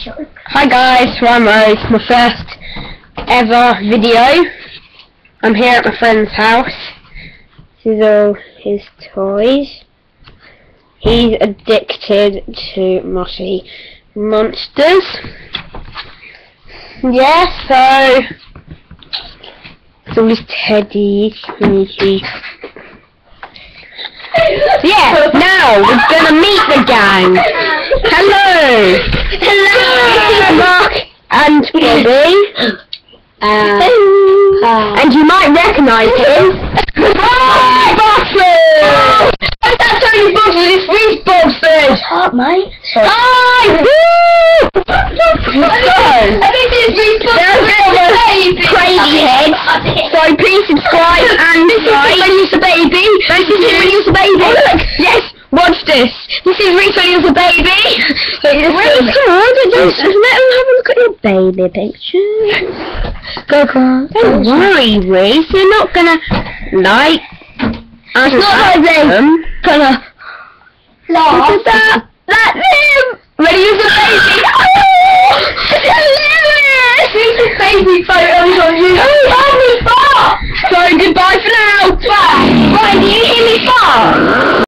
Hi guys, I'm Rhodes. My first ever video. I'm here at my friend's house. This is all his toys. He's addicted to mossy monsters. Yeah, so it's all his teddies. Yeah, now we're gonna meet the gang. Hello! Hello! Mark and Bobby. And you might recognise him. Hi, Boxford! That's only Boxford, it's Reese Boxford! What's up, mate? Hi! Woo! I think it's Reese Boxford. Crazy head. So please subscribe and like. This is when he was a baby. This is when he was a baby. Oh, look! Yes! Watch this. This is Reese when he was a baby. Reese, come on, just let him have a look at your baby picture. Go on. Don't worry, Reese. You're not gonna like. It's not like they're gonna laugh. Look at that. That's him. When he was a baby. Oh, hilarious! Reese's baby photos on you. Oh, so goodbye for now. Bye. Right, do you hear me fart?